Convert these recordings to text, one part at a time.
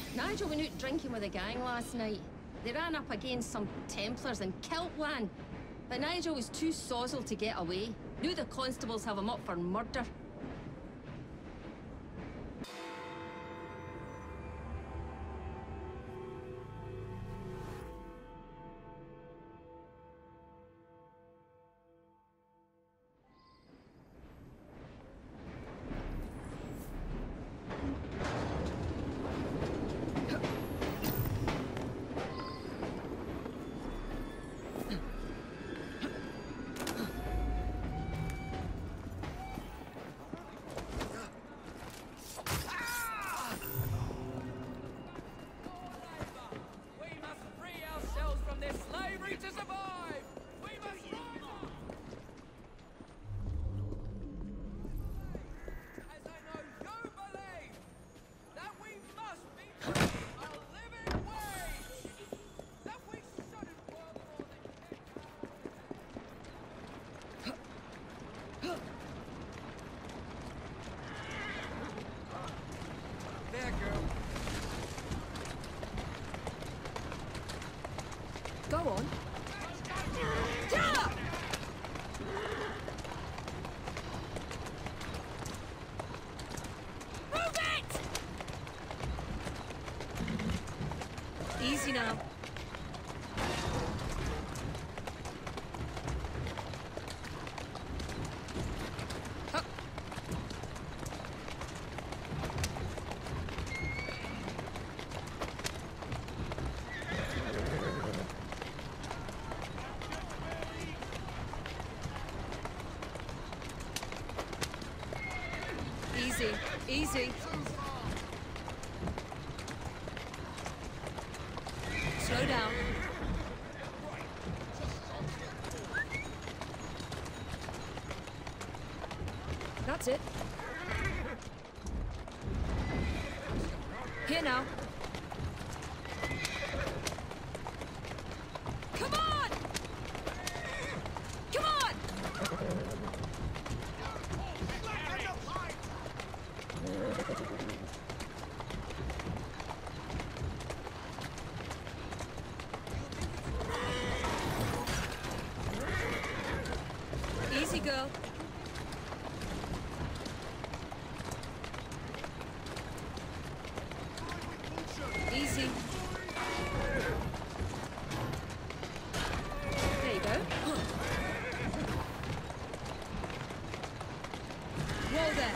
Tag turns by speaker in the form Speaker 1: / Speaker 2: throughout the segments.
Speaker 1: Nigel went out drinking with a gang last night. They ran up against some Templars in Kiltwan. But Nigel was too sozzled to get away. Knew the constables have him up for murder. Go on. Move it! Easy now. Easy, easy. Slow down. That's it. Here now. Come on! Come on! Easy, girl. Easy. There you go. Whoa there.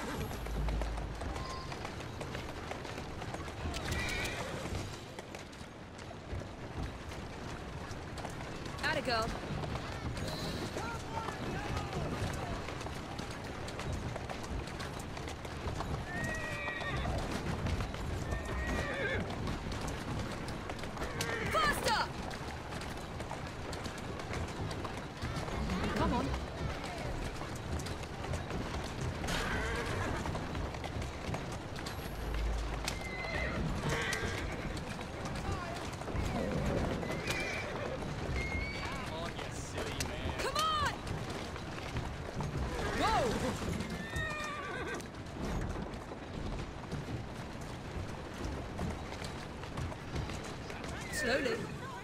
Speaker 1: Atta girl. Faster! Come on. Slowly.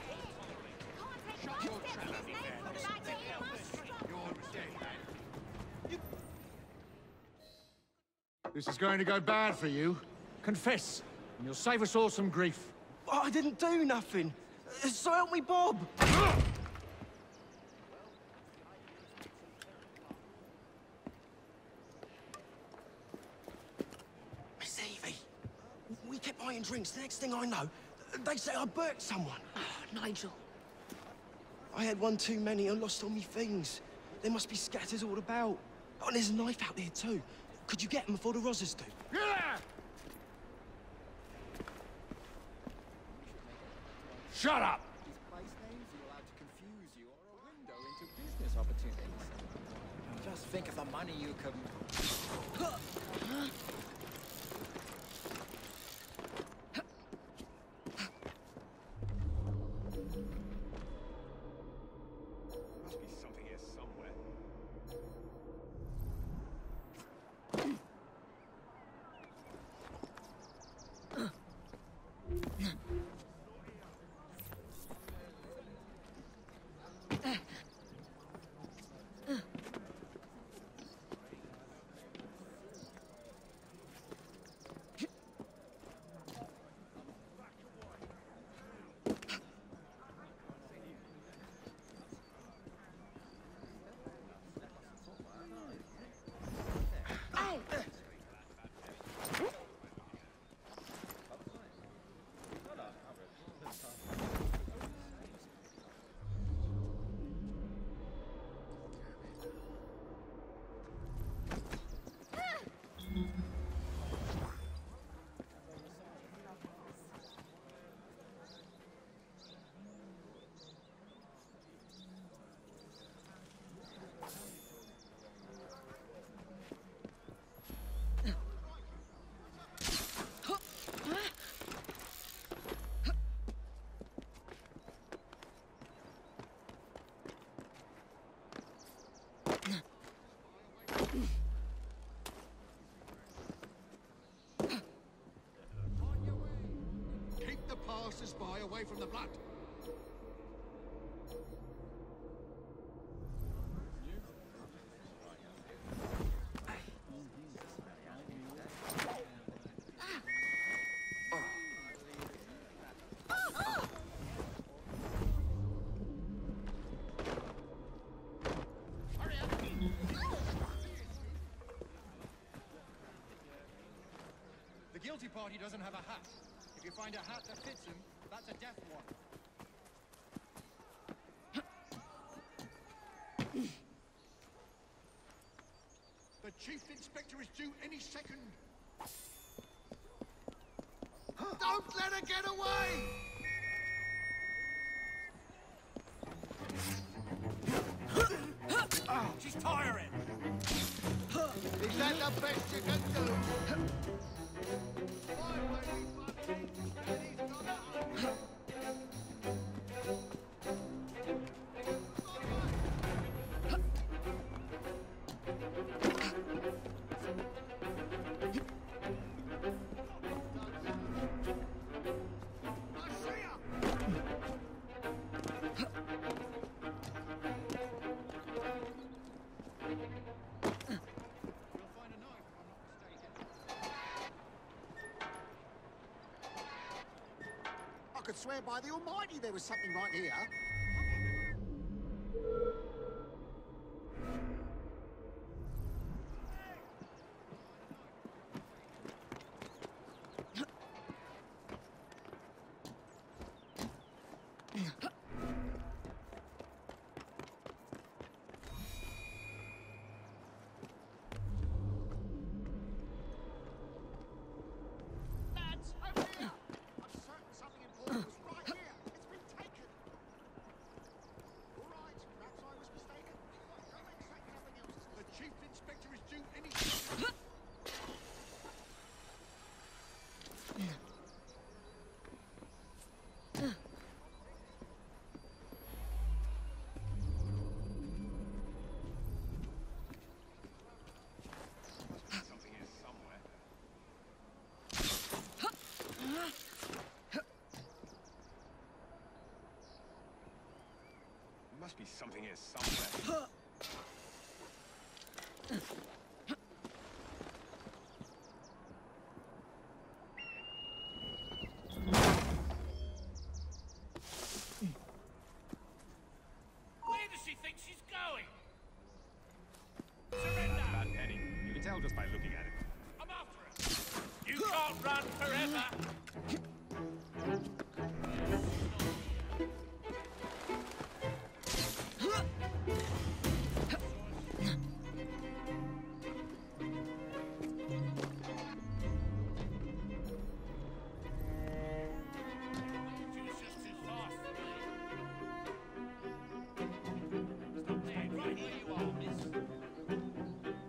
Speaker 2: This is going to go bad for you. Confess, and you'll save us all some grief.
Speaker 3: Oh, I didn't do nothing. So help me, Bob. Miss Evie, we kept buying drinks. The next thing I know, they say I burnt someone.
Speaker 1: Oh, Nigel.
Speaker 3: I had one too many and lost all my things. There must be scatters all about. Oh, and there's a knife out there too. Could you get them before the Rozzers do?
Speaker 2: Yeah! Shut up!
Speaker 4: These place names are allowed to confuse you or a window into business opportunities. Just think of the money you can...
Speaker 5: Must be something here somewhere.
Speaker 2: passers-by away from the blood.
Speaker 5: The guilty party doesn't have a hat. If you find a hat that fits him, that's a death warrant.
Speaker 2: The Chief Inspector is due any second. Don't let her get away!
Speaker 5: She's tiring!
Speaker 2: Is that the best you can do?
Speaker 6: I could swear by the Almighty there was something right here. Lads, over here! I'm certain something important was right here. It's been taken. All right, perhaps I was mistaken. Don't expect nothing else.
Speaker 2: The Chief Inspector is due any second.
Speaker 5: Something is somewhere. There must be something here somewhere.
Speaker 7: Where does she think she's going? Surrender!
Speaker 5: Bad penny. You can tell just by looking at it.
Speaker 7: I'm after her! You can't run forever! She was just too fast for me. Stop there, right where you are, miss.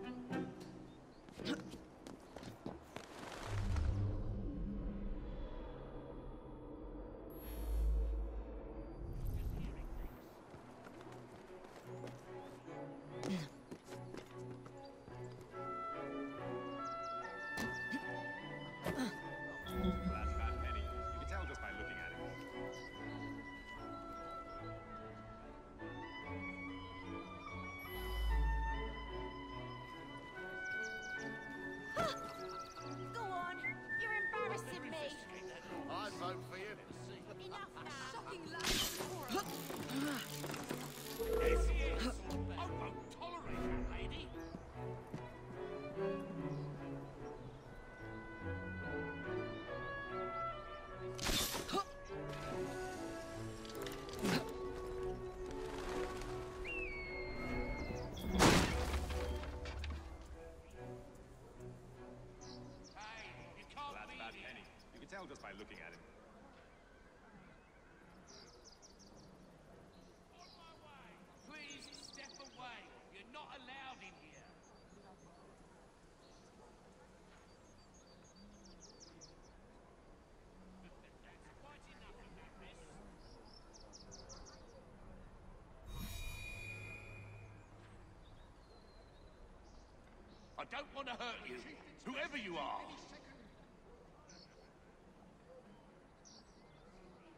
Speaker 5: That's bad penny. You can tell just by looking at it.
Speaker 8: Go on, you're embarrassing me.
Speaker 2: I vote for you.
Speaker 8: Enough now. Shocking
Speaker 7: There she is! I won't tolerate that lady! Hey, you can't
Speaker 5: That's
Speaker 7: beat
Speaker 5: bad
Speaker 7: it!
Speaker 5: penny. You can tell just by looking at it.
Speaker 7: On my way! Please step away! You're not allowed in here! That's quite enough of that, miss. I don't want to hurt you, whoever you are.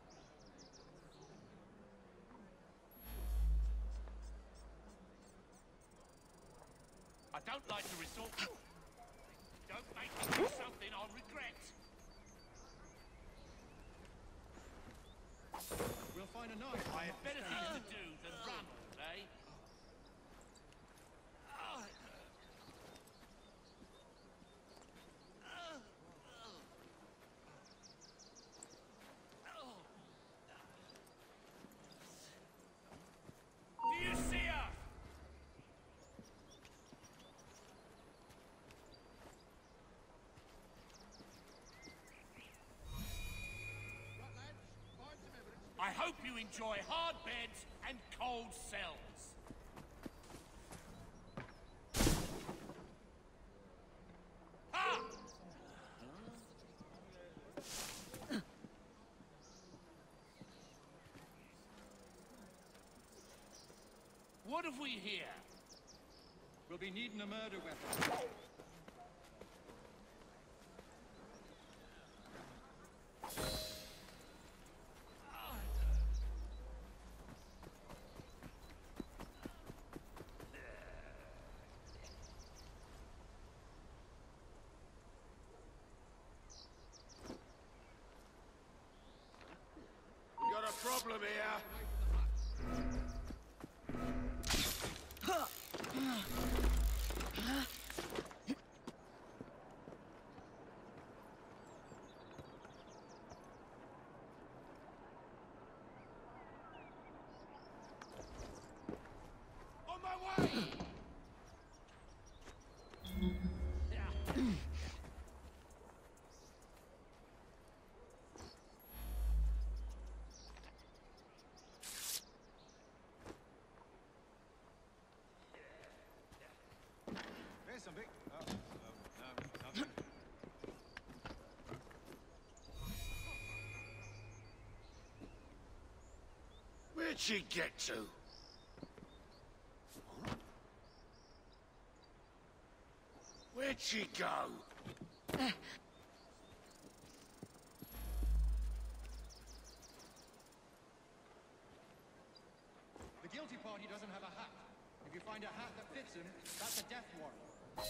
Speaker 7: don't like to resort to... Don't make me do something I'll regret.
Speaker 5: We'll find a knife.
Speaker 7: I have better things to do than run all day. Do you see her?
Speaker 6: Right, lads, find some evidence.
Speaker 7: I hope you enjoy hard beds and cold cells. Ha! What have we here?
Speaker 5: We'll be needing a murder weapon.
Speaker 7: We got a problem here. On my way!
Speaker 5: There's something. Oh, nothing.
Speaker 7: Where'd she get to? Where'd she go?
Speaker 5: The guilty party doesn't have a hat. If you find a hat that fits him, that's a death warrant.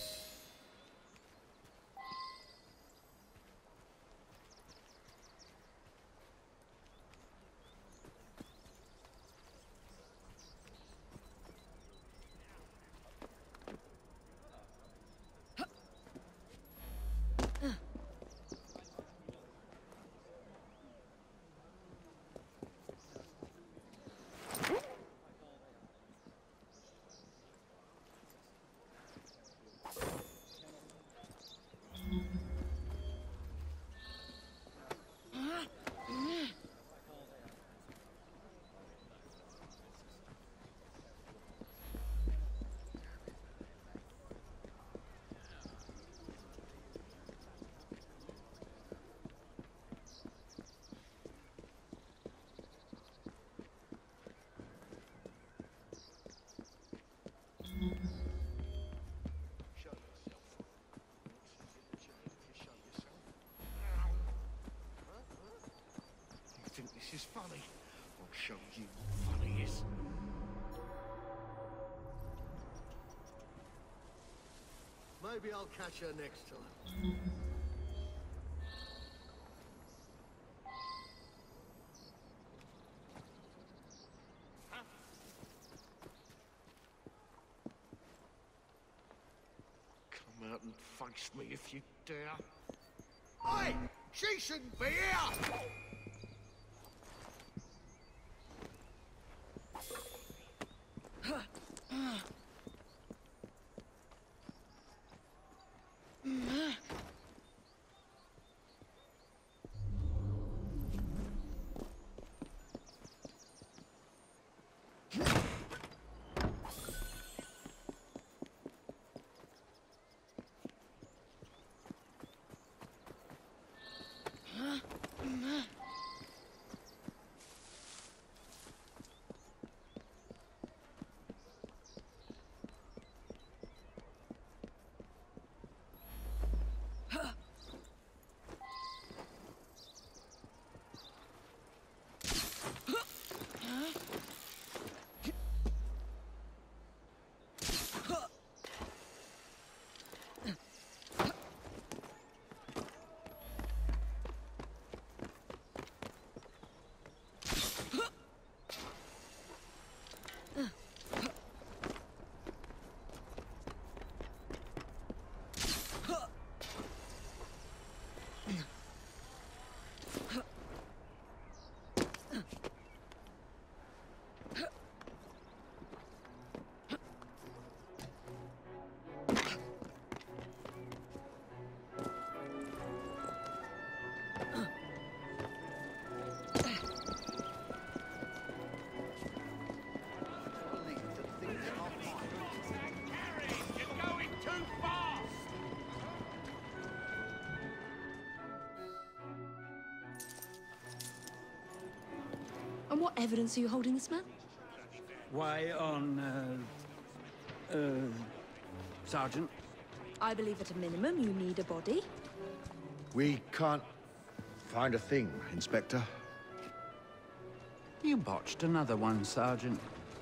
Speaker 7: You think this is funny? I'll show you what funny is.
Speaker 9: Maybe I'll catch her next time.
Speaker 7: Come out and face me if you dare.
Speaker 9: Hey! She shouldn't be here!
Speaker 10: what evidence are you holding this man?
Speaker 11: Why, Sergeant?
Speaker 10: I believe at a minimum you need a body.
Speaker 12: We can't find a thing, Inspector.
Speaker 11: You botched another one, Sergeant.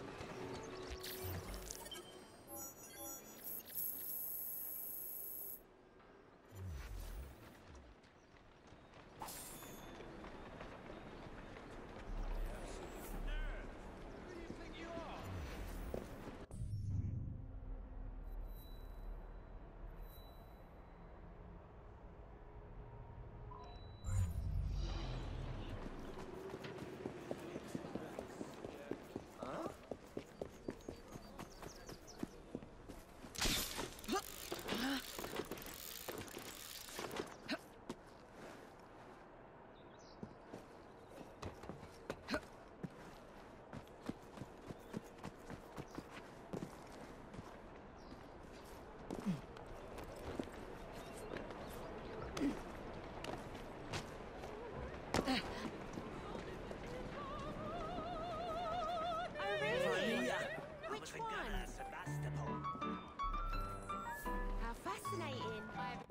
Speaker 8: Which one? How fascinating.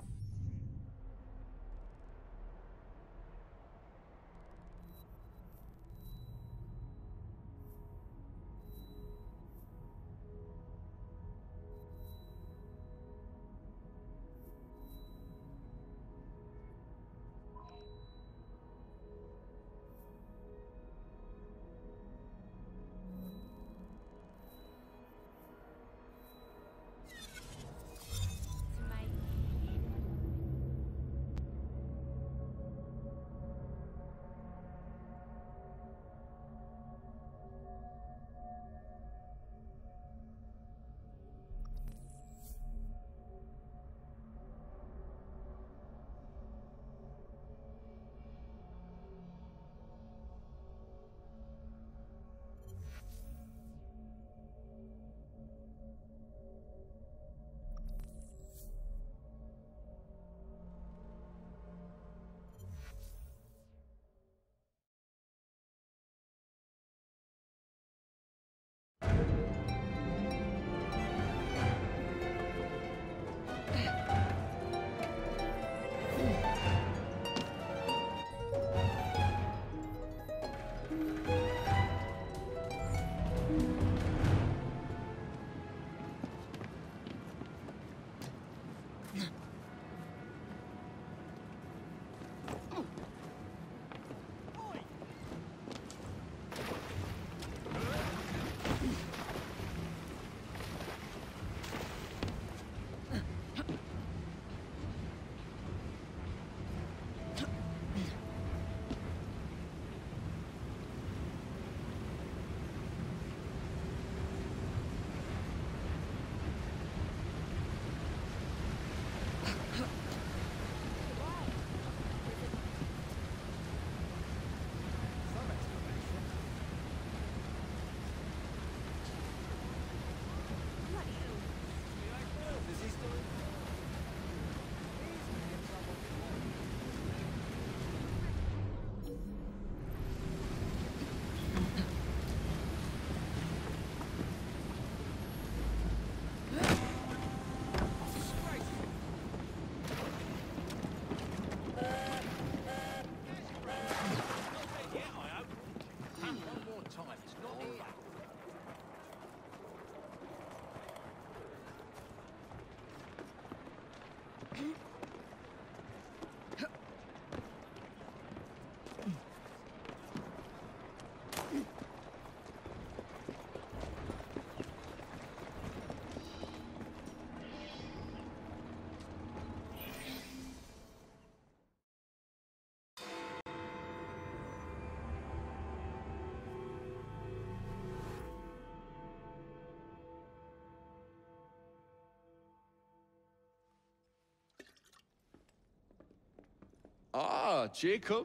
Speaker 13: Ah, Jacob,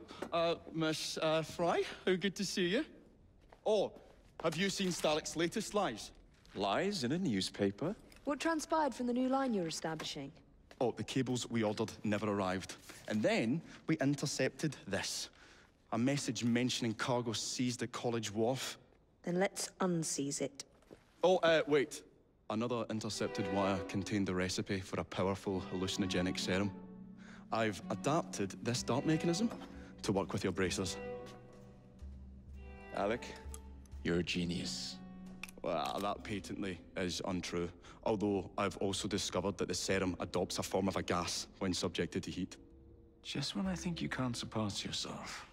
Speaker 13: Miss Fry, how good to see you. Oh, have you seen Starrick's latest lies?
Speaker 14: Lies in a newspaper?
Speaker 10: What transpired from the new line you're establishing?
Speaker 13: Oh, the cables we ordered never arrived. And then we intercepted this. A message mentioning cargo seized at College Wharf.
Speaker 10: Then let's unseize it.
Speaker 13: Oh, wait. Another intercepted wire contained the recipe for a powerful hallucinogenic serum. I've adapted this dart mechanism to work with your bracers.
Speaker 14: Alec, you're a genius.
Speaker 13: Well, that patently is untrue. Although I've also discovered that the serum adopts a form of a gas when subjected to heat.
Speaker 14: Just when I think you can't surpass yourself.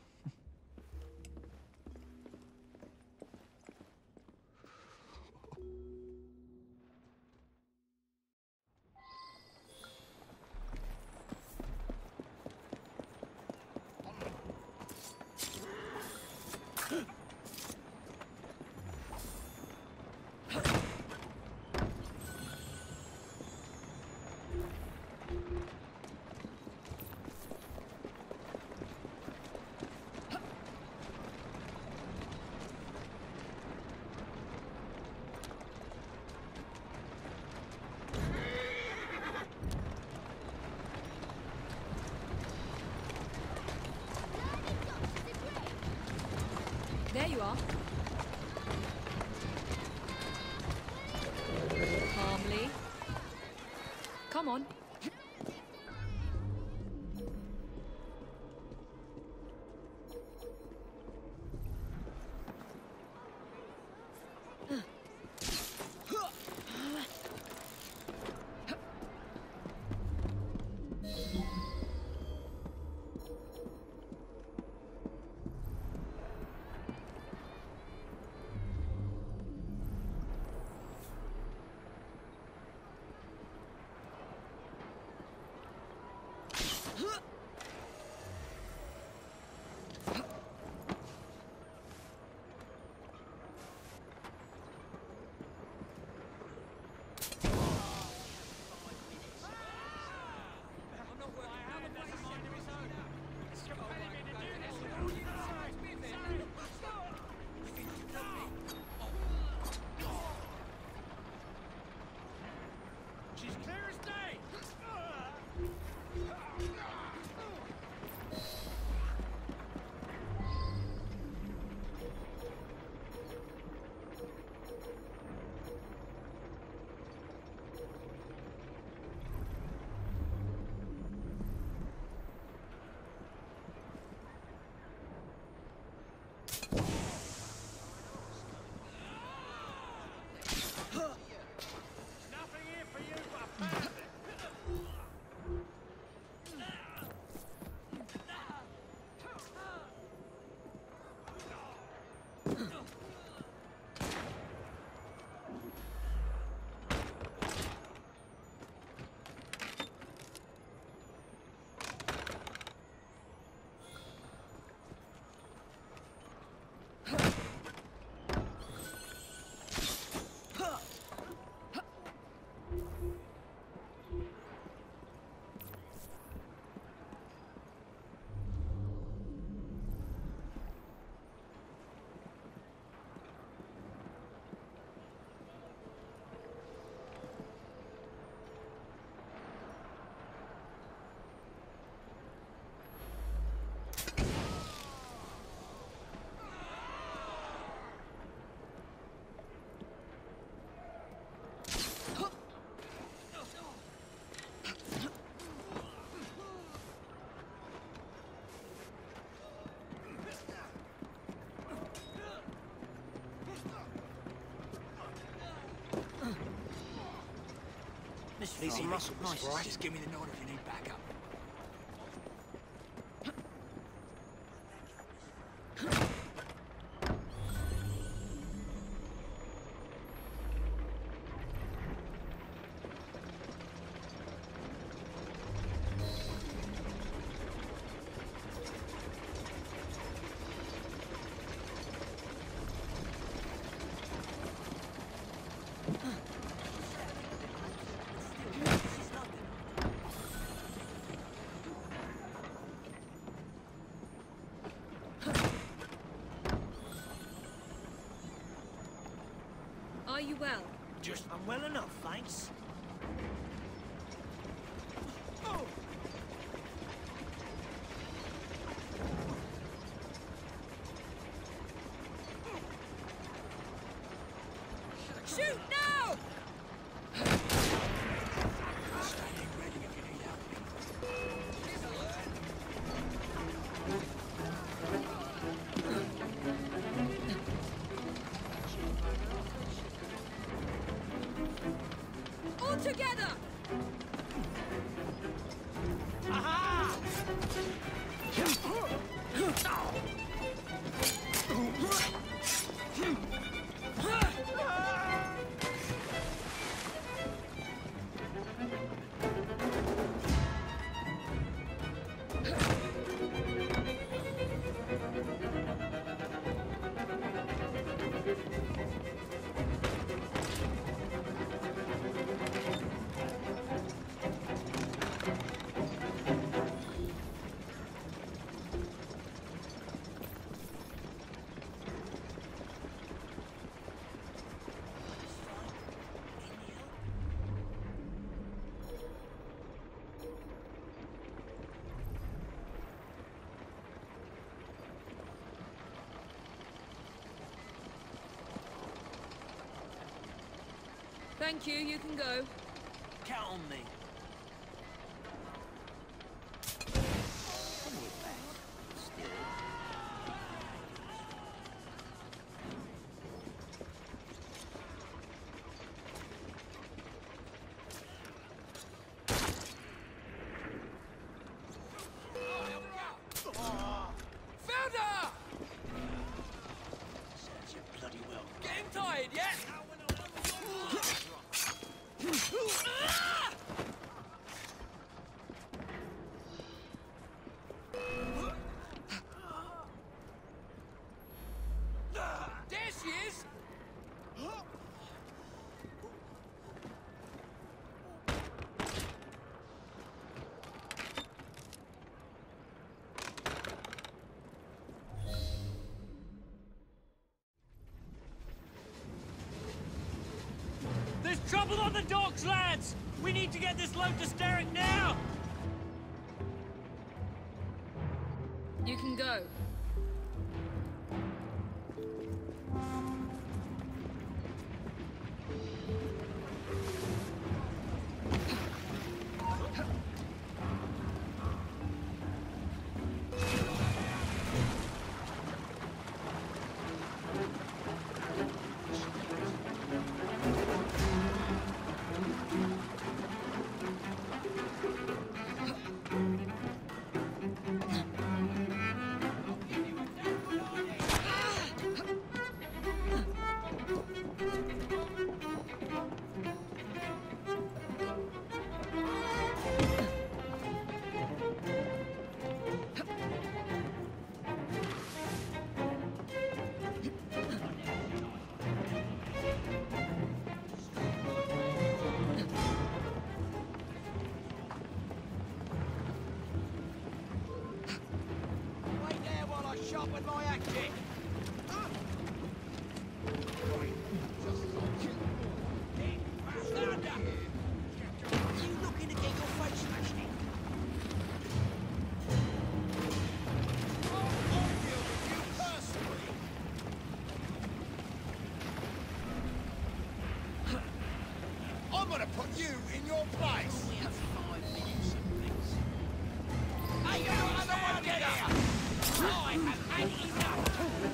Speaker 10: There you are. Calmly. Come on.
Speaker 15: Easy muscle, nice. Just give me the nod if you need backup.
Speaker 10: Are you well?
Speaker 15: Just, I'm well enough, thanks.
Speaker 10: Shoot now! All together! Aha! Thank you, you can go.
Speaker 15: Count on me.
Speaker 7: Found her!
Speaker 15: Serves you bloody well.
Speaker 7: Getting tired yet? There she is!
Speaker 16: There's trouble on the docks, lads! We need to get this load to Sterrick now!
Speaker 10: You can go.
Speaker 7: Sharpen my hatchet! Stand up!
Speaker 15: Are you looking to get your face smashed in?
Speaker 7: I'll deal with you personally! I'm gonna put you in your place!
Speaker 15: We have 5 minutes, please.
Speaker 7: Hey, you other one, get here! I have had enough!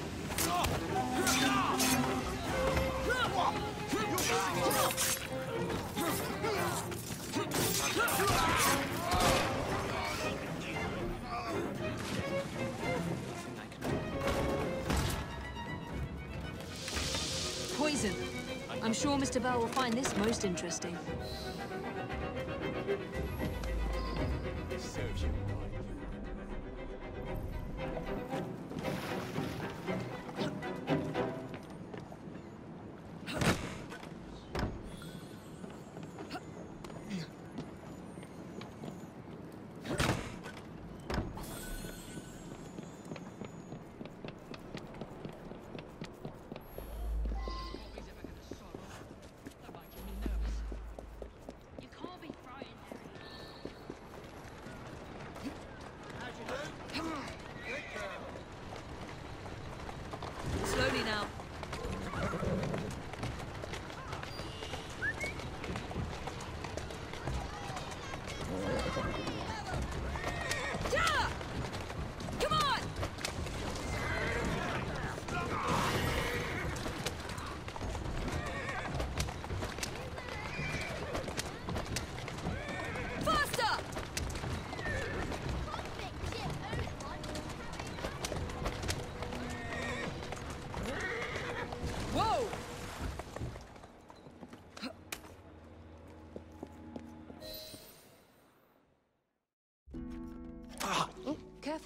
Speaker 10: Poison. I'm sure Mr. Bell will find this most interesting.
Speaker 7: Serves you right.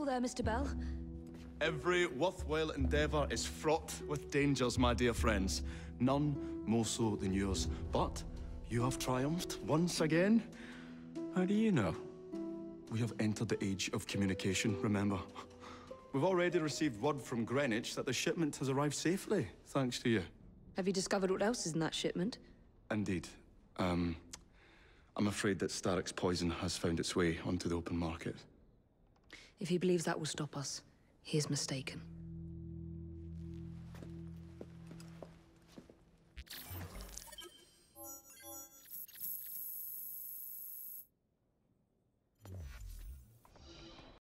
Speaker 10: careful there, Mr. Bell.
Speaker 13: Every worthwhile endeavour is fraught with dangers, my dear friends. None more so than yours. But you have triumphed once again.
Speaker 14: How do you know?
Speaker 13: We have entered the age of communication, remember? We've already received word from Greenwich that the shipment has arrived safely, thanks to you.
Speaker 10: Have you discovered what else is in that shipment?
Speaker 13: Indeed. I'm afraid that Starrick's poison has found its way onto the open market.
Speaker 10: If he believes that will stop us, he is mistaken.